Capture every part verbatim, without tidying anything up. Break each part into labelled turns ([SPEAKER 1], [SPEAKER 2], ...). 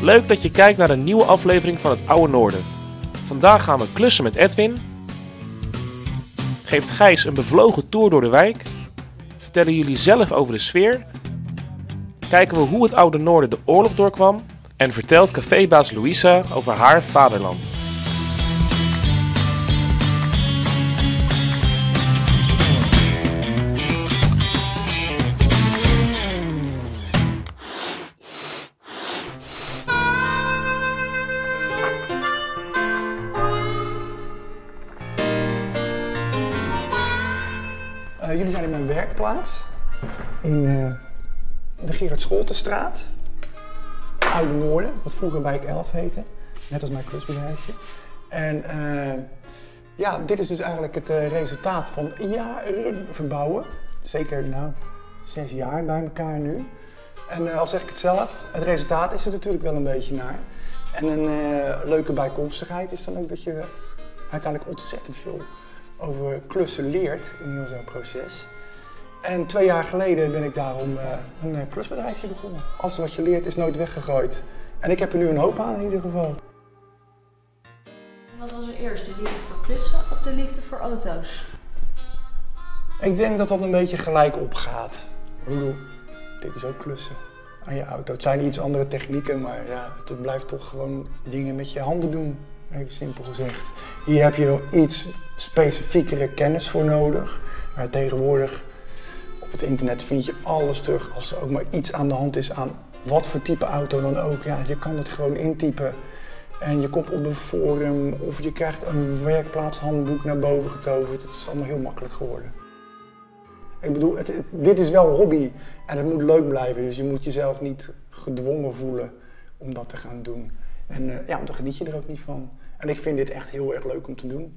[SPEAKER 1] Leuk dat je kijkt naar een nieuwe aflevering van het Oude Noorden. Vandaag gaan we klussen met Edwin. Geeft Gijs een bevlogen tour door de wijk. Vertellen jullie zelf over de sfeer. Kijken we hoe het Oude Noorden de oorlog doorkwam. En vertelt cafébaas Louisa over haar vaderland.
[SPEAKER 2] Uh, jullie zijn in mijn werkplaats, in uh, de Gerard Scholtenstraat, Oude Noorden, wat vroeger wijk elf heette, net als mijn klusbedrijfje. En uh, ja, dit is dus eigenlijk het uh, resultaat van jaren verbouwen, zeker nou, zes jaar bij elkaar nu. En uh, al zeg ik het zelf, het resultaat is er natuurlijk wel een beetje naar. En een uh, leuke bijkomstigheid is dan ook dat je uiteindelijk ontzettend veel over klussen leert in heel zo'n proces. En twee jaar geleden ben ik daarom uh, een uh, klusbedrijfje begonnen. Alles wat je leert is nooit weggegooid. En ik heb er nu een hoop aan in ieder geval.
[SPEAKER 3] Wat was er eerst, de liefde voor klussen of de liefde voor auto's?
[SPEAKER 2] Ik denk dat dat een beetje gelijk opgaat. Ik bedoel, dit is ook klussen aan je auto. Het zijn iets andere technieken, maar ja, het blijft toch gewoon dingen met je handen doen. Even simpel gezegd. Hier heb je wel iets specifiekere kennis voor nodig. Maar tegenwoordig op het internet vind je alles terug. Als er ook maar iets aan de hand is aan wat voor type auto dan ook. Ja, je kan het gewoon intypen. En je komt op een forum of je krijgt een werkplaatshandboek naar boven getoverd. Het is allemaal heel makkelijk geworden. Ik bedoel, het, het, dit is wel een hobby en het moet leuk blijven. Dus je moet jezelf niet gedwongen voelen om dat te gaan doen. En uh, ja, dan geniet je er ook niet van. En ik vind dit echt heel erg leuk om te doen.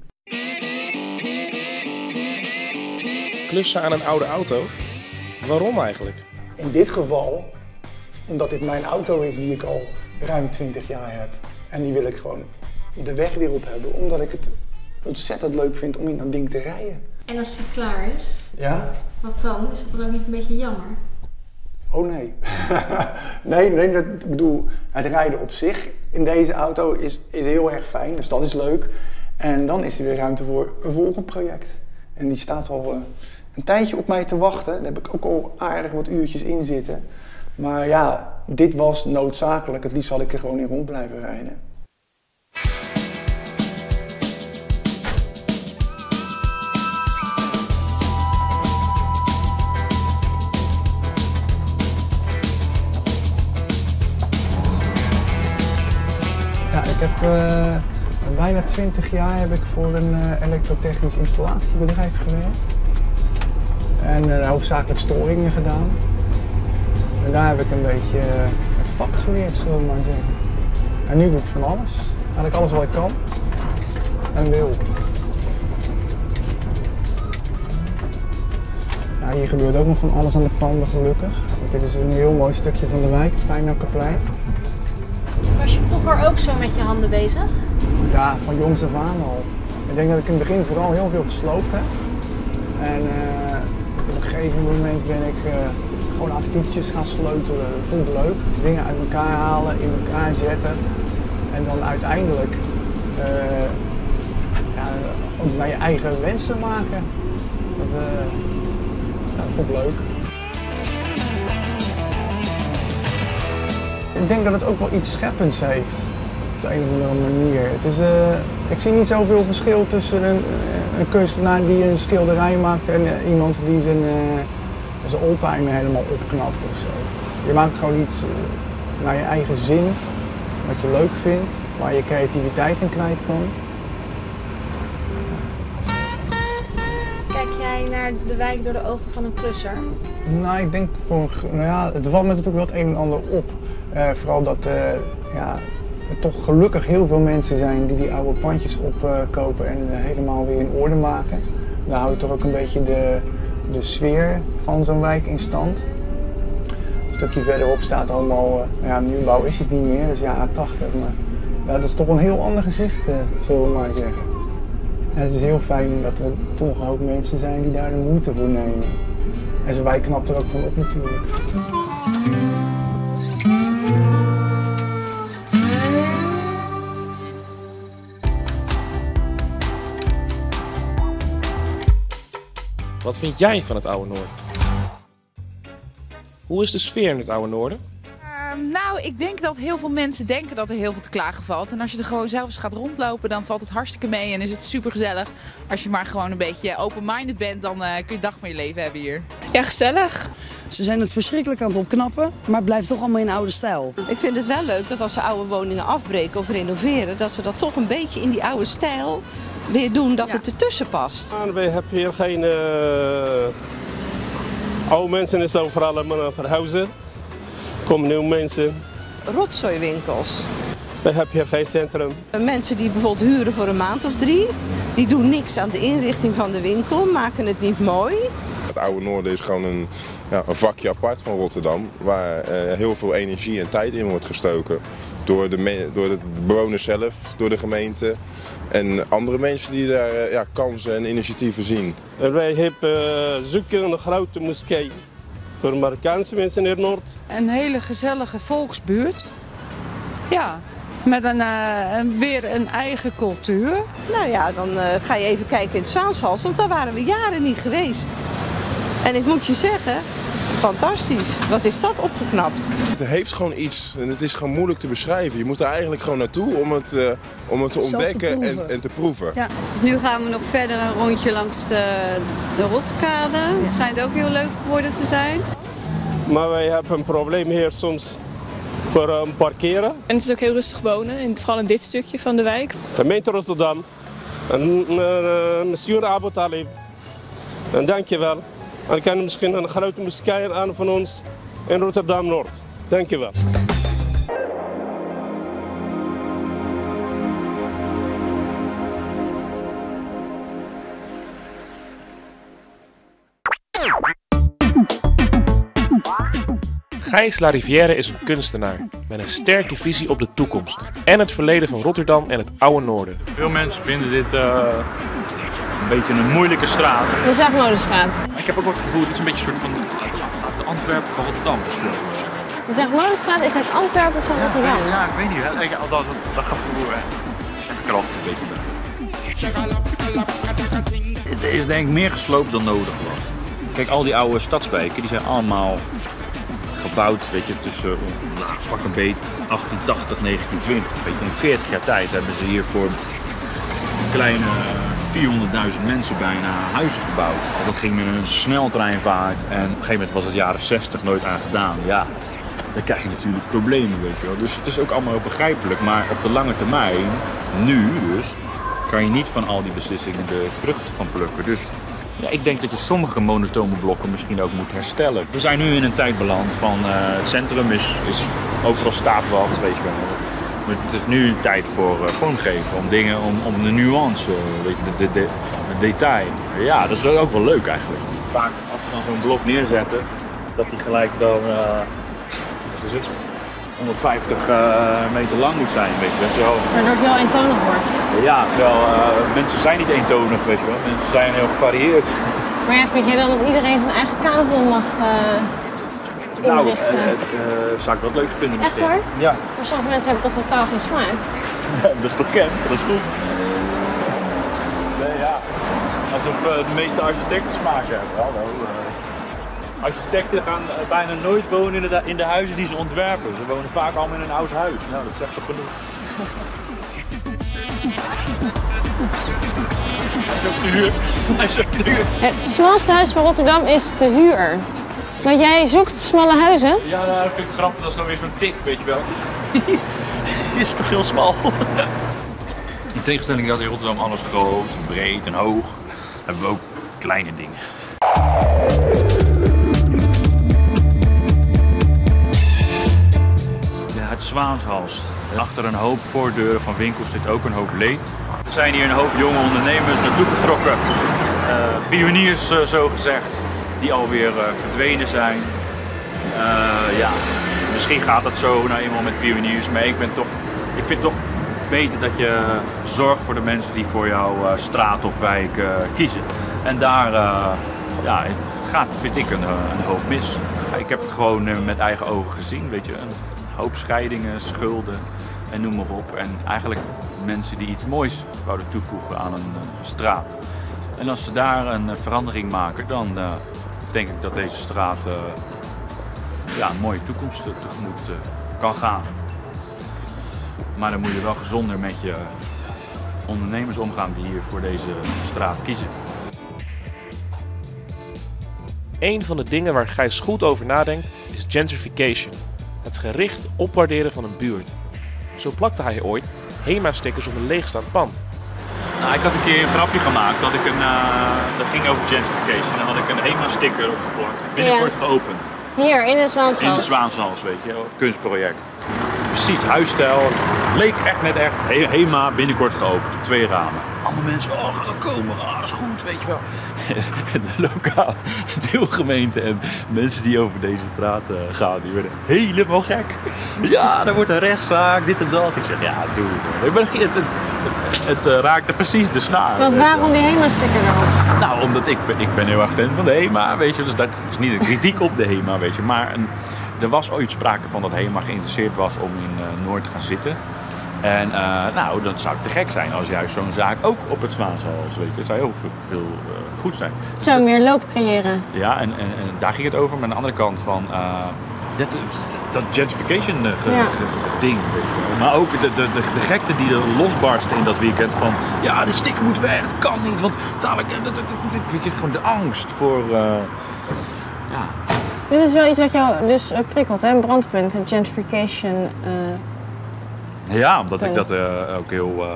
[SPEAKER 1] Klussen aan een oude auto? Waarom eigenlijk?
[SPEAKER 2] In dit geval, omdat dit mijn auto is die ik al ruim twintig jaar heb. En die wil ik gewoon de weg weer op hebben, omdat ik het ontzettend leuk vind om in dat ding te rijden.
[SPEAKER 3] En als die klaar is,
[SPEAKER 2] ja?
[SPEAKER 3] Wat dan? Is dat dan ook niet een beetje jammer?
[SPEAKER 2] Oh nee. nee, nee, dat, ik bedoel, het rijden op zich in deze auto is, is heel erg fijn, dus dat is leuk. En dan is er weer ruimte voor een volgend project. En die staat al uh, een tijdje op mij te wachten. Daar heb ik ook al aardig wat uurtjes in zitten. Maar ja, dit was noodzakelijk. Het liefst had ik er gewoon in rond blijven rijden. Ik heb uh, bijna twintig jaar heb ik voor een uh, elektrotechnisch installatiebedrijf gewerkt. En uh, hoofdzakelijk storingen gedaan. En daar heb ik een beetje uh, het vak geleerd, zullen we maar zeggen. En nu doe ik van alles. Eigenlijk alles wat ik kan en wil. Nou, hier gebeurt ook nog van alles aan de panden, gelukkig. Want dit is een heel mooi stukje van de wijk, het Pijnakerplein.
[SPEAKER 3] Was je vroeger ook zo met je handen bezig?
[SPEAKER 2] Ja, van jongs af aan al. Ik denk dat ik in het begin vooral heel veel gesloopt heb. En uh, op een gegeven moment ben ik uh, gewoon aan fietsjes gaan sleutelen. Dat vond ik leuk. Dingen uit elkaar halen, in elkaar zetten. En dan uiteindelijk uh, ja, ook naar je eigen wensen maken. Dat, uh, ja, dat vond ik leuk. Ik denk dat het ook wel iets scheppends heeft, op de een of andere manier. Het is, uh, ik zie niet zoveel verschil tussen een, een kunstenaar die een schilderij maakt en uh, iemand die zijn, uh, zijn oldtimer helemaal opknapt of zo. Je maakt gewoon iets uh, naar je eigen zin, wat je leuk vindt, waar je creativiteit in kwijt kan.
[SPEAKER 3] Kijk jij naar de wijk door de ogen van een klusser?
[SPEAKER 2] Nou, ik denk voor, nou ja, er valt me natuurlijk wel het een en ander op. Uh, vooral dat uh, ja, er toch gelukkig heel veel mensen zijn die die oude pandjes opkopen uh, en uh, helemaal weer in orde maken. Daar houdt toch ook een beetje de, de sfeer van zo'n wijk in stand. Een stukje verderop staat allemaal, uh, ja, nieuwbouw is het niet meer, dus jaren tachtig. Maar ja, dat is toch een heel ander gezicht, uh, zullen we maar zeggen. En het is heel fijn dat er toch een hoop mensen zijn die daar de moeite voor nemen. En zo'n wijk knapt er ook van op natuurlijk.
[SPEAKER 1] Wat vind jij van het Oude Noorden? Hoe is de sfeer in het Oude Noorden?
[SPEAKER 4] Uh, nou, ik denk dat heel veel mensen denken dat er heel veel te klagen valt. En als je er gewoon zelf eens gaat rondlopen, dan valt het hartstikke mee en is het super gezellig. Als je maar gewoon een beetje open-minded bent, dan uh, kun je de dag van je leven hebben hier.
[SPEAKER 5] Ja, gezellig.
[SPEAKER 6] Ze zijn het verschrikkelijk aan het opknappen, maar het blijft toch allemaal in oude stijl.
[SPEAKER 7] Ik vind het wel leuk dat als ze oude woningen afbreken of renoveren, dat ze dat toch een beetje in die oude stijl weer doen, dat ja. het ertussen past.
[SPEAKER 8] Wij hebben hier geen uh, oude mensen, is overal allemaal verhuizen. Er komen nieuwe mensen.
[SPEAKER 7] Rotzooiwinkels.
[SPEAKER 8] We hebben hier geen centrum.
[SPEAKER 7] Mensen die bijvoorbeeld huren voor een maand of drie, die doen niks aan de inrichting van de winkel, maken het niet mooi.
[SPEAKER 9] Het Oude Noorden is gewoon een, ja, een vakje apart van Rotterdam, waar uh, heel veel energie en tijd in wordt gestoken. Door de, door de bewoners zelf, door de gemeente en andere mensen die daar uh, ja, kansen en initiatieven zien.
[SPEAKER 8] Wij hebben uh, zoeken een grote moskee voor Marokkaanse mensen in het Noord.
[SPEAKER 10] Een hele gezellige volksbuurt. Ja, met een, uh, een, weer een eigen cultuur.
[SPEAKER 7] Nou ja, dan uh, ga je even kijken in het Zwaanshals, want daar waren we jaren niet geweest. En ik moet je zeggen, fantastisch. Wat is dat opgeknapt?
[SPEAKER 9] Het heeft gewoon iets en het is gewoon moeilijk te beschrijven. Je moet er eigenlijk gewoon naartoe om het, uh, om het te ontdekken te en, en te proeven.
[SPEAKER 11] Ja. Dus nu gaan we nog verder een rondje langs de, de Rotkade. Het schijnt ook heel leuk geworden te zijn.
[SPEAKER 8] Maar wij hebben een probleem hier soms voor um, parkeren.
[SPEAKER 5] En het is ook heel rustig wonen, in, vooral in dit stukje van de wijk.
[SPEAKER 8] Gemeente Rotterdam, en uh, monsieur Abu Talib. En dankjewel. En ik kan misschien een grote moskee aan van ons in Rotterdam-Noord. Dankjewel.
[SPEAKER 1] Gijs Larivière is een kunstenaar met een sterke visie op de toekomst en het verleden van Rotterdam en het Oude Noorden.
[SPEAKER 12] Veel mensen vinden dit uh, een beetje een moeilijke straat.
[SPEAKER 3] De Zegmolenstraat.
[SPEAKER 12] Ik heb ook het gevoel, het is een beetje een soort van de Antwerpen van Rotterdam.
[SPEAKER 3] De Zegmolenstraat is het Antwerpen van
[SPEAKER 12] ja,
[SPEAKER 3] Rotterdam.
[SPEAKER 12] Ja, ik weet niet, ik, dat, dat gevoel hè, heb ik er altijd een beetje bij. Het is denk ik meer gesloopt dan nodig was. Kijk, al die oude stadswijken die zijn allemaal gebouwd, weet je, tussen nou, pak een beet achttien tachtig, negentien twintig. Weet je, in veertig jaar tijd hebben ze hier voor een kleine vierhonderdduizend mensen bijna huizen gebouwd. Dat ging met een sneltreinvaart en op een gegeven moment was het jaren zestig nooit aan gedaan. Ja, dan krijg je natuurlijk problemen, weet je wel. Dus het is ook allemaal begrijpelijk, maar op de lange termijn, nu dus, kan je niet van al die beslissingen de vruchten van plukken. Dus ja, ik denk dat je sommige monotone blokken misschien ook moet herstellen. We zijn nu in een tijd beland van uh, het centrum is, is overal staat wat, weet je wel. Het is nu een tijd voor uh, vormgeven, om dingen, om, om de nuance, weet je, de, de, de, de detail. Ja, dat is ook wel leuk eigenlijk. Vaak als we dan zo'n blok neerzetten, dat die gelijk dan, uh, wat is het, honderdvijftig uh, meter lang moet zijn, weet je wel.
[SPEAKER 3] Waardoor het heel eentonig wordt.
[SPEAKER 12] Ja, wel, uh, mensen zijn niet eentonig, weet je wel. Mensen zijn heel gevarieerd.
[SPEAKER 3] Maar ja, vind jij dan dat iedereen zijn eigen kavel mag uh, inrichten?
[SPEAKER 12] Nou, uh, uh, zou ik wel leuk vinden.
[SPEAKER 3] Echt hoor?
[SPEAKER 12] Ja.
[SPEAKER 3] Maar sommige mensen hebben toch totaal geen smaak?
[SPEAKER 12] Dat is bekend, dat is goed. Nee, ja. Alsof uh, de meeste architecten smaak hebben. Hallo. Uh. Architecten gaan bijna nooit wonen in de, in de huizen die ze ontwerpen. Ze wonen vaak allemaal in een oud huis. Nou, dat zegt toch genoeg. Hij is ook te huur. Hij is ook te huur.
[SPEAKER 3] Het smalste huis van Rotterdam is te huur. Maar jij zoekt smalle huizen?
[SPEAKER 12] Ja, nou, dat vind ik grappig. Dat is dan weer zo'n tik, weet je wel. Die is toch heel smal. In tegenstelling dat in Rotterdam alles groot, breed en hoog, hebben we ook kleine dingen. Het Zwaanshals. Achter een hoop voordeuren van winkels zit ook een hoop leed. Er zijn hier een hoop jonge ondernemers naartoe getrokken. Uh, pioniers uh, zo gezegd, die alweer uh, verdwenen zijn. Uh, ja, misschien gaat het zo nou eenmaal met pioniers, maar ik, ben toch, ik vind toch beter dat je zorgt voor de mensen die voor jouw uh, straat of wijk uh, kiezen. En daar uh, ja, gaat, vind ik, een, een hoop mis. Ik heb het gewoon uh, met eigen ogen gezien, weet je. Een hoop scheidingen, schulden en noem maar op. En eigenlijk mensen die iets moois wouden toevoegen aan een uh, straat. En als ze daar een verandering maken, dan uh, denk ik dat deze straat uh, ja, een mooie toekomst tegemoet uh, kan gaan. Maar dan moet je wel gezonder met je ondernemers omgaan die hier voor deze straat kiezen.
[SPEAKER 1] Een van de dingen waar Gijs goed over nadenkt is gentrification. Het gericht opwaarderen van een buurt. Zo plakte hij ooit HEMA-stickers op een leegstaand pand.
[SPEAKER 12] Nou, ik had een keer een grapje gemaakt dat ik een, uh, dat ging over gentrification. En dan had ik een HEMA-sticker opgeplakt, binnenkort ja. geopend.
[SPEAKER 3] Hier, in de Zwaanshals?
[SPEAKER 12] In de Zwaanshals, weet je, het kunstproject. Precies, huisstijl. Het leek echt net echt. HEMA binnenkort geopend, op twee ramen. Allemaal mensen, oh, gaat er komen, ah, dat is goed, weet je wel. De lokale deelgemeente en mensen die over deze straat uh, gaan, die werden helemaal gek. Ja, er wordt een rechtszaak, dit en dat. Ik zeg, ja, doe het. Maar het, het, het, het uh, raakte precies de snaar.
[SPEAKER 3] Want waarom die HEMA-sticker dan?
[SPEAKER 12] Nou, omdat ik, ik ben heel erg fan van de HEMA, weet je. Dus dat is niet een kritiek op de HEMA, weet je. Maar een, er was ooit sprake van dat HEMA geïnteresseerd was om in uh, Noord te gaan zitten. En uh, nou, dat zou te gek zijn als juist zo'n zaak ook op het Zwaanshals, weet je. Dat zou heel veel, veel uh, goed zijn.
[SPEAKER 3] Het zou meer loop creëren.
[SPEAKER 12] Ja, en, en, en daar ging het over. Maar aan de andere kant van uh, dat, dat gentrification uh, ge,
[SPEAKER 3] ja.
[SPEAKER 12] ge, ge, ding, weet je wel. Maar ook de, de, de, de gekte die er losbarstte in dat weekend van ja, de sticker moet weg, dat kan niet, want dadelijk, uh, weet je, gewoon de angst voor, uh, ja.
[SPEAKER 3] Dit is wel iets wat jou dus uh, prikkelt, hè? Een brandpunt, een gentrification. Uh...
[SPEAKER 12] Ja, omdat ik dat uh, ook heel... Uh...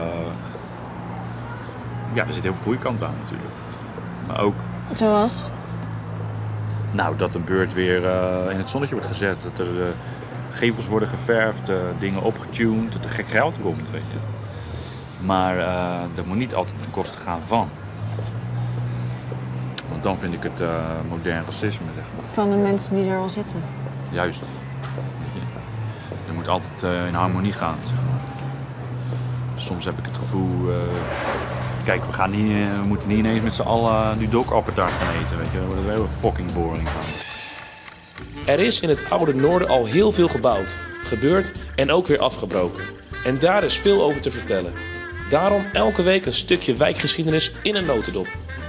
[SPEAKER 12] Ja, er zit heel veel goede kant aan natuurlijk. Maar ook...
[SPEAKER 3] Zoals?
[SPEAKER 12] Nou, dat een beurt weer uh, in het zonnetje wordt gezet. Dat er uh, gevels worden geverfd, uh, dingen opgetuned, dat er gek geld komt, weet je. Maar uh, dat moet niet altijd ten koste gaan van. Want dan vind ik het uh, modern racisme, zeg maar.
[SPEAKER 3] Van de mensen die er al zitten.
[SPEAKER 12] Juist. Het moet altijd uh, in harmonie gaan, zeg maar. Soms heb ik het gevoel, uh, kijk, we, gaan niet, uh, we moeten niet ineens met z'n allen nu dokappeltaart gaan eten, weet je. Dan wordt het heel fucking boring gaan.
[SPEAKER 1] Er is in het oude Noorden al heel veel gebouwd, gebeurd en ook weer afgebroken. En daar is veel over te vertellen. Daarom elke week een stukje wijkgeschiedenis in een notendop.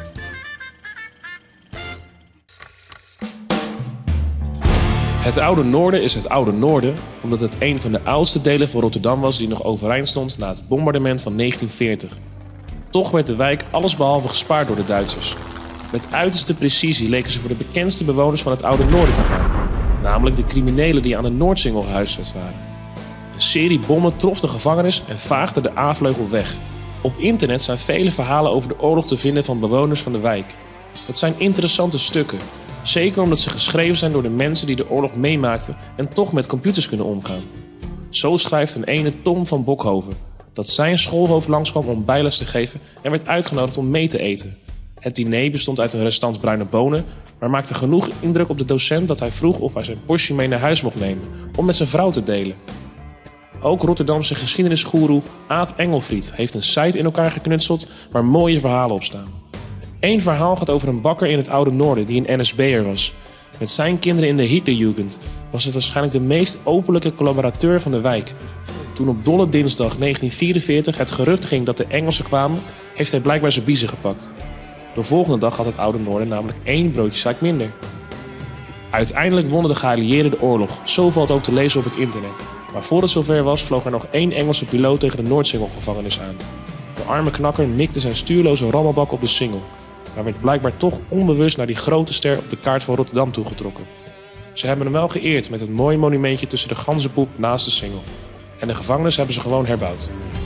[SPEAKER 1] Het oude Noorden is het oude Noorden omdat het een van de oudste delen van Rotterdam was die nog overeind stond na het bombardement van negentien veertig. Toch werd de wijk allesbehalve gespaard door de Duitsers. Met uiterste precisie leken ze voor de bekendste bewoners van het oude Noorden te gaan. Namelijk de criminelen die aan de Noordsingel gehuisvest waren. Een serie bommen trof de gevangenis en vaagde de A-vleugel weg. Op internet zijn vele verhalen over de oorlog te vinden van bewoners van de wijk. Het zijn interessante stukken. Zeker omdat ze geschreven zijn door de mensen die de oorlog meemaakten en toch met computers kunnen omgaan. Zo schrijft een ene Tom van Bokhoven dat zijn schoolhoofd langskwam om bijles te geven en werd uitgenodigd om mee te eten. Het diner bestond uit een restant bruine bonen, maar maakte genoeg indruk op de docent dat hij vroeg of hij zijn portie mee naar huis mocht nemen om met zijn vrouw te delen. Ook Rotterdamse geschiedenisgoeroe Aad Engelfried heeft een site in elkaar geknutseld waar mooie verhalen op staan. Eén verhaal gaat over een bakker in het oude Noorden die een N S B'er was. Met zijn kinderen in de Hitlerjugend was het waarschijnlijk de meest openlijke collaborateur van de wijk. Toen op Dolle Dinsdag negentien vierenveertig het gerucht ging dat de Engelsen kwamen, heeft hij blijkbaar zijn biezen gepakt. De volgende dag had het oude Noorden namelijk één broodjeszaak minder. Uiteindelijk wonnen de geallieerden de oorlog, zo valt ook te lezen op het internet. Maar voor het zover was, vloog er nog één Engelse piloot tegen de Noordsingel-gevangenis aan. De arme knakker mikte zijn stuurloze rammelbak op de singel, maar werd blijkbaar toch onbewust naar die grote ster op de kaart van Rotterdam toegetrokken. Ze hebben hem wel geëerd met een mooi monumentje tussen de ganzenpoep naast de singel. En de gevangenis hebben ze gewoon herbouwd.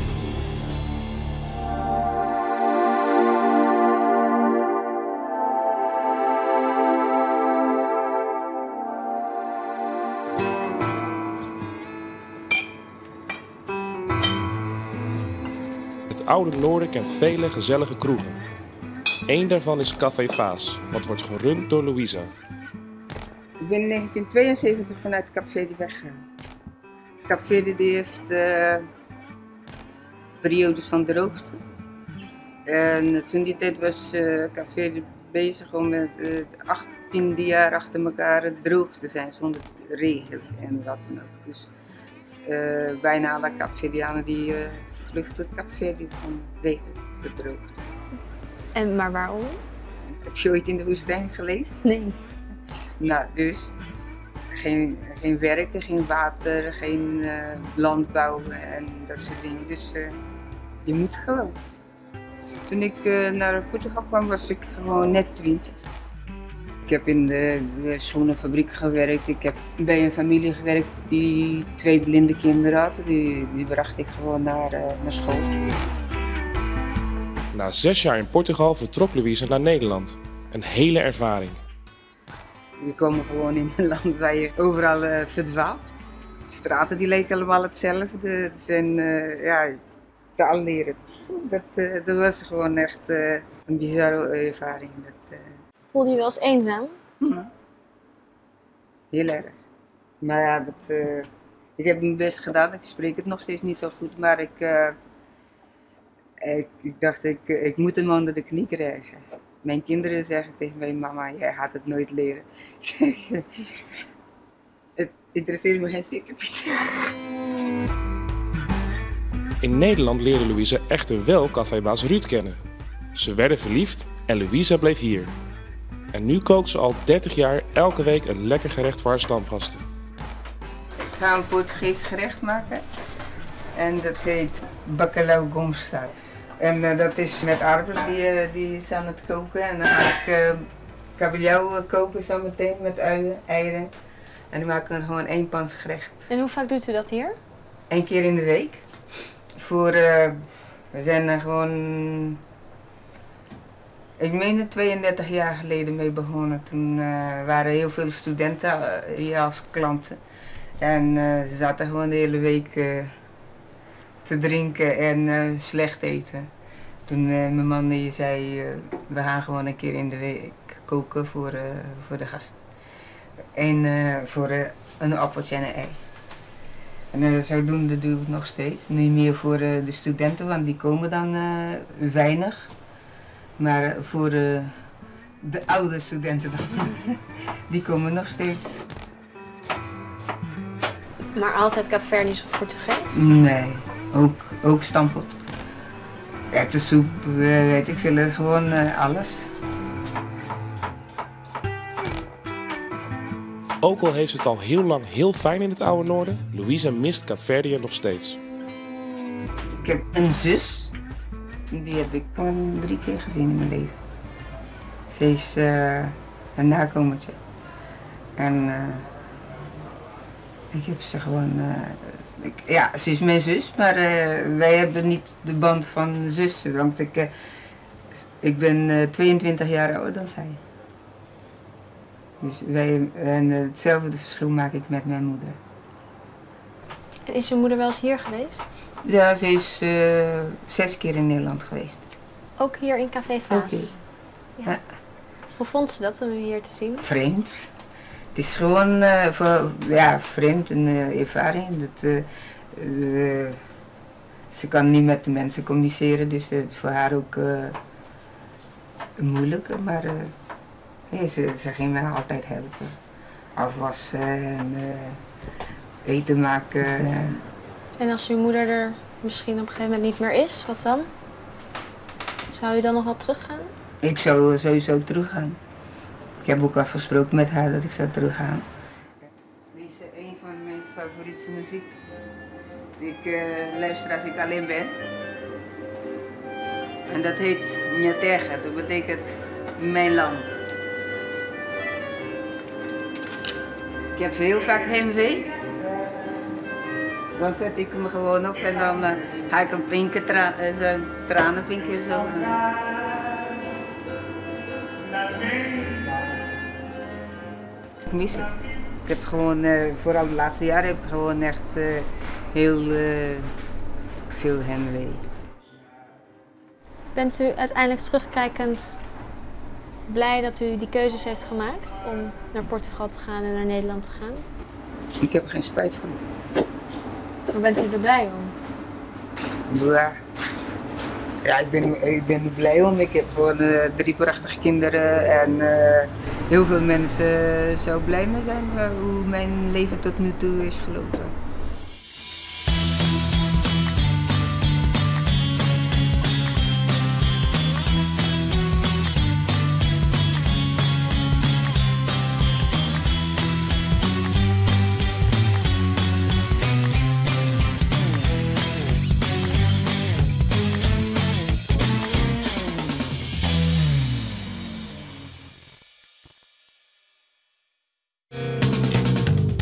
[SPEAKER 1] Het oude Noorden kent vele gezellige kroegen. Eén daarvan is Café Vaas, wat wordt gerund door Louisa.
[SPEAKER 13] Ik ben in negentien tweeënzeventig vanuit Kaap Verde weggegaan. Kaap Verde die heeft uh, periodes van droogte. En uh, toen die tijd was uh, Kaap Verde bezig om met uh, de achttiende jaar achter elkaar droog te zijn zonder regen en wat dan ook. Dus uh, bijna alle Kaapverdianen die uh, vluchten Kaap Verde van wegen de droogte.
[SPEAKER 3] En maar waarom?
[SPEAKER 13] Heb je ooit in de woestijn geleefd?
[SPEAKER 3] Nee.
[SPEAKER 13] Nou, dus geen, geen werken, geen water, geen uh, landbouw en dat soort dingen. Dus uh, je moet gewoon. Toen ik uh, naar Portugal kwam was ik gewoon net twintig. Ik heb in de, de schoenenfabriek gewerkt. Ik heb bij een familie gewerkt die twee blinde kinderen had. Die, die bracht ik gewoon naar, uh, naar school.
[SPEAKER 1] Na zes jaar in Portugal vertrok Louise naar Nederland. Een hele ervaring.
[SPEAKER 13] Die komen gewoon in een land waar je overal uh, verdwaalt. De straten die leken allemaal hetzelfde. Dus en, uh, ja, taal leren. Dat, uh, dat was gewoon echt uh, een bizarre ervaring. Dat, uh...
[SPEAKER 3] Voelde je wel eens eenzaam?
[SPEAKER 13] Hm. Heel erg. Maar ja, dat, uh, ik heb mijn best gedaan. Ik spreek het nog steeds niet zo goed. Maar ik, uh, ik, ik dacht, ik, ik moet hem onder de knie krijgen. Mijn kinderen zeggen tegen mij, mama, jij gaat het nooit leren. Het interesseert me geen sikkepiet.
[SPEAKER 1] In Nederland leerde Louise echter wel cafébaas Ruud kennen. Ze werden verliefd en Louise bleef hier. En nu kookt ze al dertig jaar elke week een lekker gerecht voor haar stamgasten.
[SPEAKER 13] Ik ga een Portugees gerecht maken. En dat heet bacalhau gomstad. En uh, dat is met aardappels die, uh, die is aan het koken. En dan ga ik uh, kabeljauw koken zo meteen met uien, eieren. En dan maken we gewoon één pans gerecht.
[SPEAKER 3] En hoe vaak doet u dat hier?
[SPEAKER 13] Eén keer in de week. Voor, uh, we zijn er gewoon, ik meen er tweeëndertig jaar geleden mee begonnen. Toen uh, waren heel veel studenten uh, hier als klanten. En uh, ze zaten gewoon de hele week uh, te drinken en uh, slecht eten. Toen uh, mijn man die zei, uh, we gaan gewoon een keer in de week koken voor, uh, voor de gasten. En uh, voor uh, een appeltje en een ei. En uh, zodoende doen we het nog steeds. Niet meer voor uh, de studenten, want die komen dan uh, weinig. Maar uh, voor uh, de oude studenten dan, die komen nog steeds.
[SPEAKER 3] Maar altijd Kaapverdisch of Portugees?
[SPEAKER 13] Nee, ook, ook stampot. Erwtensoep, uh, weet ik veel, gewoon uh, alles.
[SPEAKER 1] Ook al heeft ze het al heel lang heel fijn in het oude noorden, Louise mist Kaapverdië nog steeds.
[SPEAKER 13] Ik heb een zus, die heb ik gewoon drie keer gezien in mijn leven. Ze is uh, een nakomertje. En uh, ik heb ze gewoon, uh, ik, ja, ze is mijn zus, maar uh, wij hebben niet de band van zussen, want ik, uh, ik ben uh, tweeëntwintig jaar ouder dan zij. Dus wij, en hetzelfde verschil maak ik met mijn moeder.
[SPEAKER 3] En is je moeder wel eens hier geweest?
[SPEAKER 13] Ja, ze is uh, zes keer in Nederland geweest.
[SPEAKER 3] Ook hier in Café Vaas?
[SPEAKER 13] Okay.
[SPEAKER 3] Ja.
[SPEAKER 13] Ja.
[SPEAKER 3] Hoe vond ze dat om u hier te zien?
[SPEAKER 13] Vreemd. Het is gewoon uh, voor, ja, vreemd, een uh, ervaring. Dat, uh, uh, ze kan niet met de mensen communiceren, dus het is voor haar ook uh, moeilijk. Maar uh, nee, ze, ze ging mij altijd helpen. Afwassen en uh, eten maken.
[SPEAKER 3] En als uw moeder er misschien op een gegeven moment niet meer is, wat dan? Zou u dan nog wel teruggaan?
[SPEAKER 13] Ik zou sowieso teruggaan. Ik heb ook afgesproken met haar dat ik zou teruggaan. Dit is een van mijn favoriete muziek die ik uh, luister als ik alleen ben. En dat heet Minha Terra, dat betekent mijn land. Ik heb heel vaak heimwee. Dan zet ik hem gewoon op en dan uh, ga ik een pinken, tra uh, zo'n tranenpinken zo. Ik mis het. Ik heb gewoon, uh, vooral de laatste jaren, heb ik gewoon echt uh, heel uh, veel heimwee.
[SPEAKER 3] Bent u uiteindelijk terugkijkend blij dat u die keuzes heeft gemaakt om naar Portugal te gaan en naar Nederland te gaan?
[SPEAKER 13] Ik heb er geen spijt van.
[SPEAKER 3] Maar bent u er blij om?
[SPEAKER 13] Ja, ja ik, ben, ik ben er blij om. Ik heb gewoon uh, drie prachtige kinderen en uh, heel veel mensen zo blij mee zijn uh, hoe mijn leven tot nu toe is gelopen.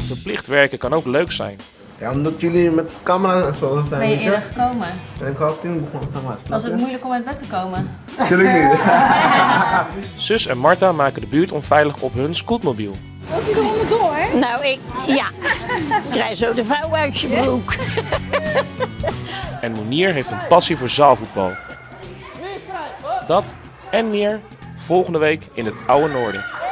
[SPEAKER 1] Verplicht werken kan ook leuk zijn.
[SPEAKER 14] Ja, omdat jullie met camera en zo zijn.
[SPEAKER 3] Ben je eerder gekomen?
[SPEAKER 14] En ik had tien begonnen te maken.
[SPEAKER 3] Was het moeilijk om uit bed te komen?
[SPEAKER 14] Tuurlijk niet.
[SPEAKER 1] Sus en Marta maken de buurt onveilig op hun scootmobiel.
[SPEAKER 15] Loopt je er onderdoor? Nou, ik, ja. Ik krijg zo de vouw uit je broek.
[SPEAKER 1] En Monier heeft een passie voor zaalvoetbal. Dat en meer volgende week in het Oude Noorden.